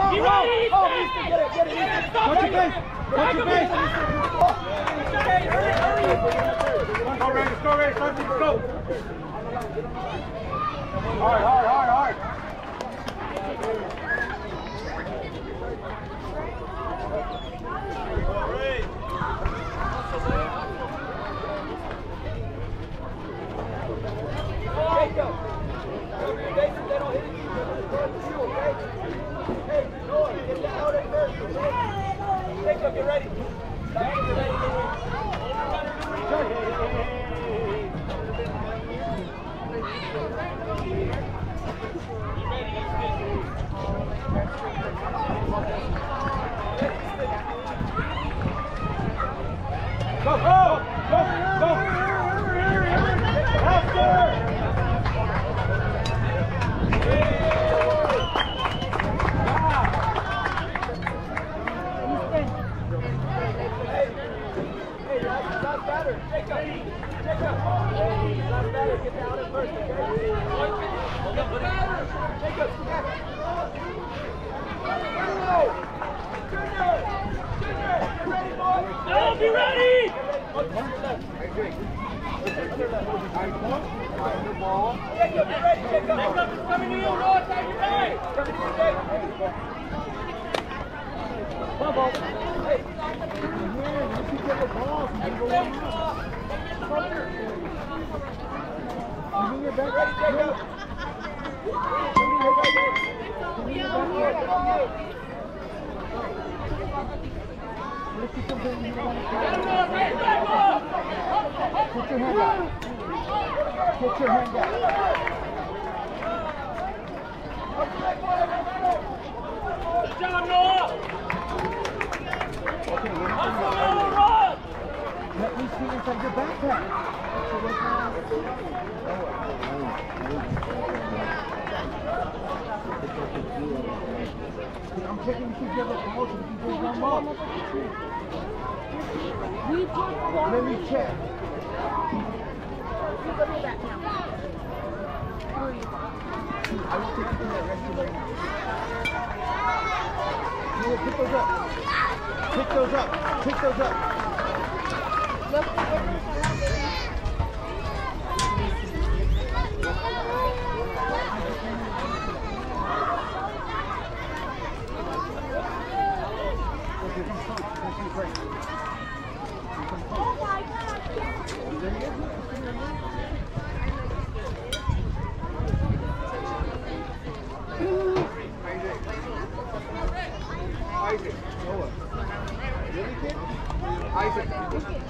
Be ready! Oh, Easton, get it, Easton. Touch your face. Touch your face. Go, Ray, go. Hard. Jacob, get ready. Go! Be ready! Jacob, get ready, Jacob. Jacob is coming to you, North side, you ready? Coming to you, Jacob. Bubble. Hey. You're ready, Jacob. Put your hand up. Put your hand up. Good job, Noah! Okay, Hustle, Noah, run! let me see inside your backpack. I'm checking to see if you have a promotion. You can do one more. Let me check. I will take you to that rescue right now. You will pick those up. Pick those up. Pick those up. Oh my God, yes! Isaac, Noah. Really, kid? Isaac.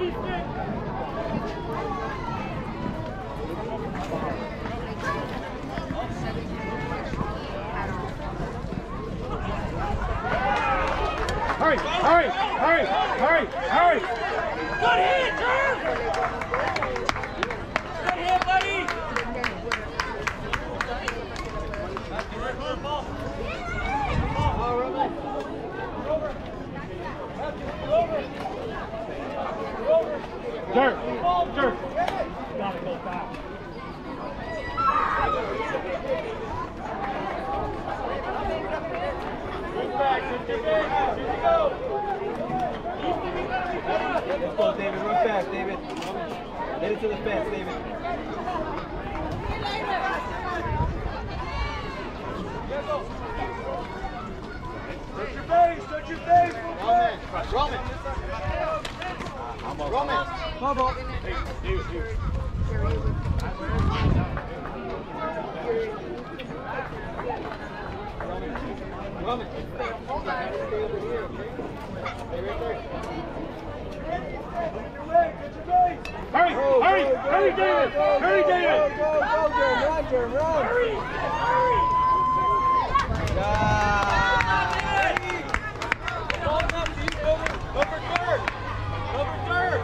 Hurry, hurry, hurry, hurry, hurry. Good hit, Jerm! Good hit, buddy! Jerk, jerk. Gotta go back. Let's go, David. Run fast, David. Get it to the fence, David. Touch your face, touch your face. Roman. Roman. Come on. Roman. Stay over here, okay? Stay right there. Hurry, hurry, hurry, David. Hurry, David. Go, run. Hurry! Hurry! Over third! Over third!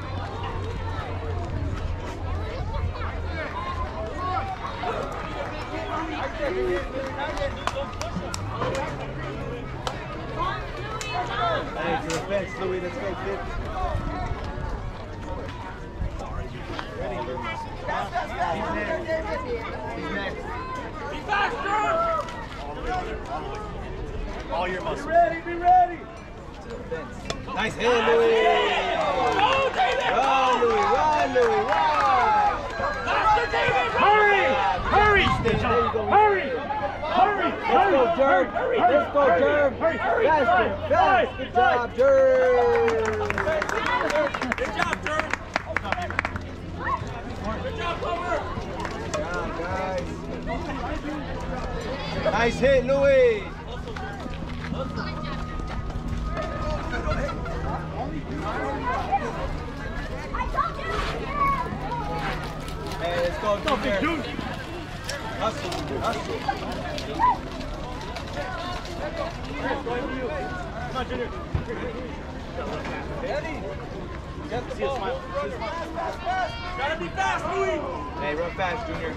Hey, to the fence, Louis. Let's go, kid. He's next. Be faster! All your muscles. Be ready, be ready. To the fence. Nice hit, Louis. Go, David! Run, Louis. Run, Louis. Run. Faster, David! Hurry, hurry, There you go. hurry, hurry, Let's go, Jerm. Let's go, Jerm. Faster, fast. Good job, Jerm. Good job, Jerm! Good job, Clover! Good job, guys. Nice hit, Louis. Hey, let's go, Junior. Hustle, hustle. Come on, Junior. Eddie, get the ball. Gotta be fast, Louis! Hey, run fast, Junior.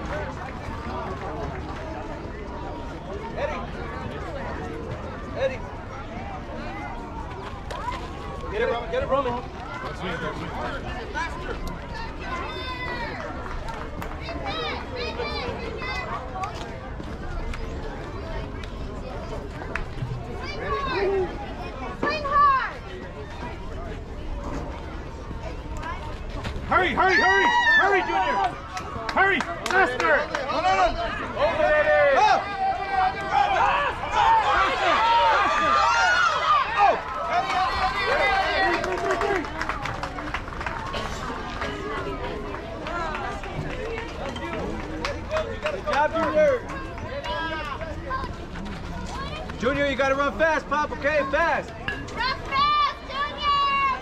Eddie. Eddie. Get it, Roman. Get it, Roman. hurry, hurry, hurry, hurry, Junior. Hurry, faster. Over it. Up. Good job, Junior. Junior, you gotta run fast, Pop, okay? Fast. Run fast, Junior!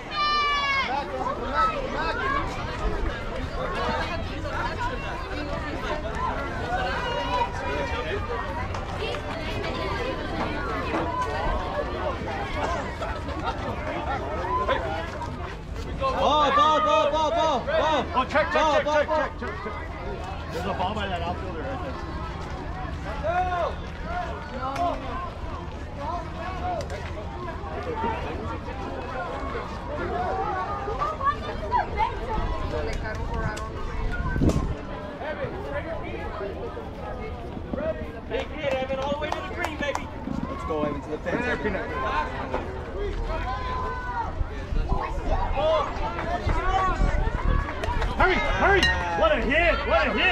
Ball. Oh, check. Ball. There's a ball by that outfielder right there. Big hit, Evan, all the way to the green, baby. Let's go, Evan, to the fence. Hurry. What a hit! Hurry.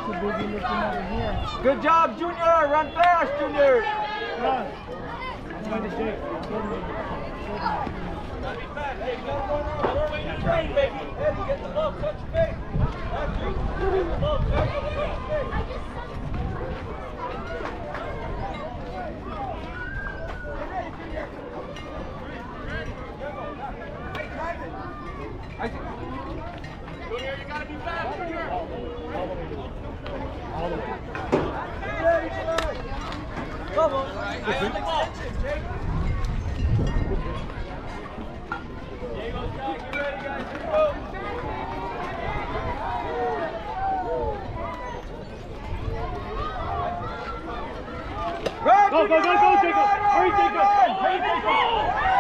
too busy looking over here. Good job, Junior. Run fast, Junior. Run. Find the shape. Gotta be fast, baby. Gotta run all the way to the green, baby. Eddie, get the ball, touch your face. That's you. Get the ball, touch your face. Junior, you gotta be fast, Junior. All the way. Come on. I have the ball. Diego, Jack, you ready, guys? Here we go. Run, Go, go, go, Junior, go, run, Jacob! run, Hurry, run, Jacob! run. Hurry, Jacob!